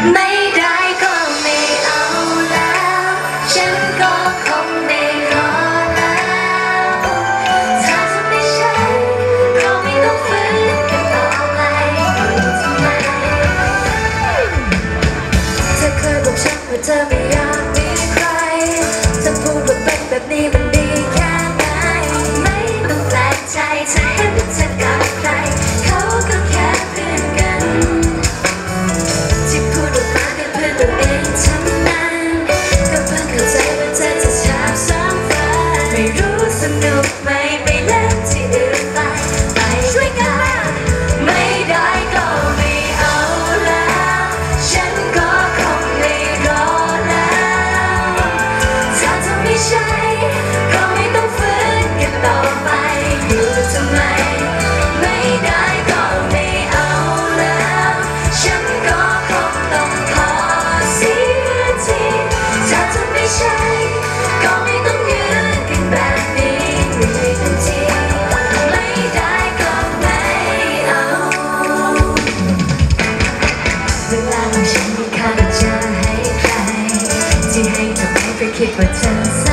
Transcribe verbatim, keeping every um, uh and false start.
ไม่ได้ก็ไม่เอาแล้วฉันก็คงไม่รอแล้วถ้าเธอไม่ใช่เราไม่ต้องฝืนกันต่อไปทำไมเธอเคยบอกฉันว่าเธอไม่อยากมีใครจะพูดว่าเป็นแบบนี้มันดีแค่ไหนไม่ต้องแปลกใจเธอเห็นว่าเธอกับใครเขาก็แค่เพื่อนกันที่พูดออกมาเป็นเพื่อนตัวเองทั้งนั้นก็เพิ่งเข้าใจว่าเธอจะชอบสองฝ่ายไม่รู้สนุกไหมไปเล่นที่อื่นไปไปช่วยกันไม่ได้ก็ไม่เอาแล้วฉันก็คงไม่รอแล้วถ้าเธอไม่ใช่ก็ไม่ต้องฝืนกันต่อไปอยู่ทำไมไม่ได้ก็ไม่เอาแล้วฉันก็คงต้องขอเสียทีถ้าเธอไม่ใช่ก็ไม่ต้องยืนกันแบบนี้ไม่ทันทีไม่ได้ก็ไม่เอาเวลาของฉันมีค่าจะให้ใครที่ให้เธอไม่เคยคิดว่าเธอ